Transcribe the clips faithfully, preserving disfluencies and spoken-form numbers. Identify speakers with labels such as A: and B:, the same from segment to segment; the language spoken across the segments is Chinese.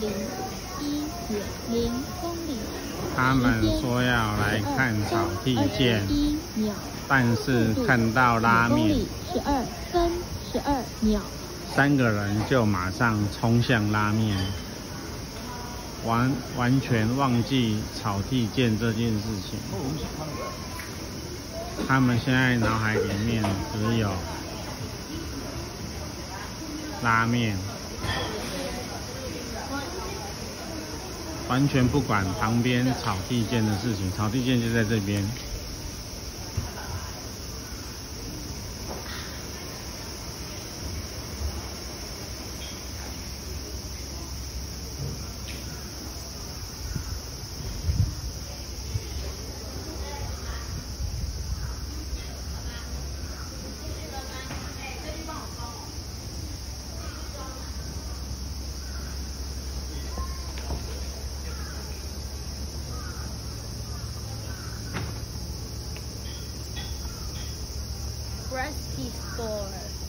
A: 里，一点零公里。
B: 他们说要来看草地涧，但是看到拉面，
A: 十二分十二秒，
B: 三个人就马上冲向拉面，完完全忘记草地涧这件事情。他们现在脑海里面只有拉面，完全不管旁边草地涧的事情。草地涧就在这边。
A: Rusty Store。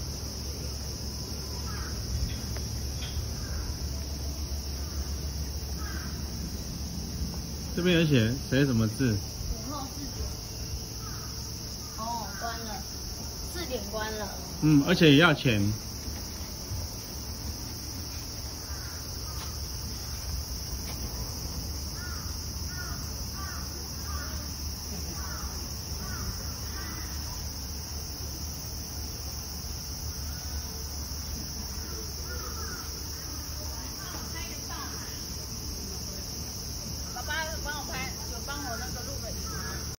B: 这边有写写什么字？
A: 午后四点。哦，关了，四点关了。
B: 嗯，而且也要钱。